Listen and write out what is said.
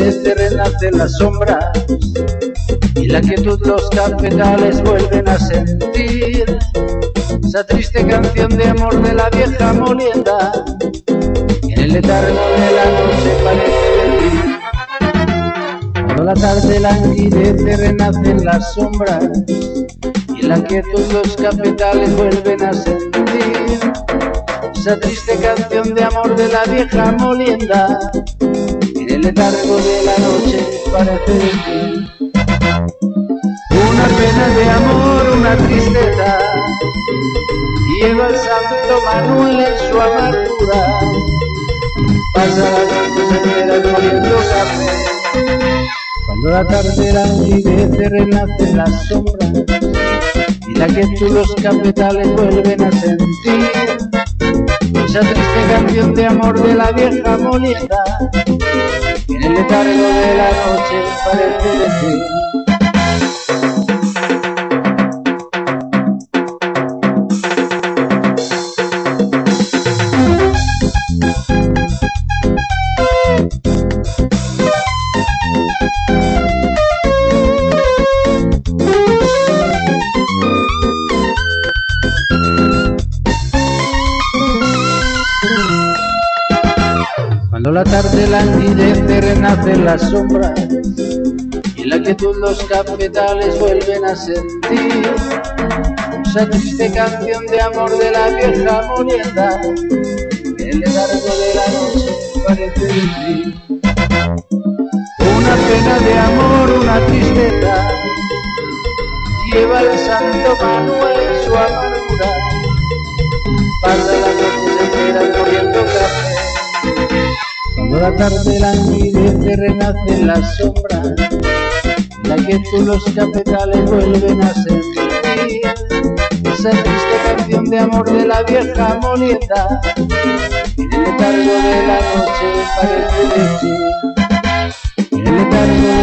languidece renace la sombra y la quietud los cafetales vuelven a sentir esa triste canción de amor de la vieja molienda que en el letargo de la noche parece decir. Cuando la tarde languidece renacen las sombras y la quietud los cafetales vuelven a sentir esa triste canción de amor de la vieja molienda que en el letargo de la noche parece decir. Una pena de amor, una tristeza lleva el santo Manuel en su amargura. Pasa las noches enteras moliendo café. Cuando la tarde languidece renacen las sombras y la quietud los cafetales vuelven a sentir esa triste canción de amor de la vieja molienda que en el letargo de la noche parece decir. Cuando la tarde languidece renacen las sombras y en la quietud los cafetales vuelven a sentir esa triste canción de amor de la vieja molienda que en el letargo de la noche parece decir. Una pena de amor, una tristeza lleva el santo Manuel en su amargura. Pasa las noches enteras moliendo café. Cuando la tarde languidece renacen las sombras, la quietud los cafetales vuelven a sentir esa triste canción de amor de la vieja molienda en el letargo de la noche parece decir. En el letargo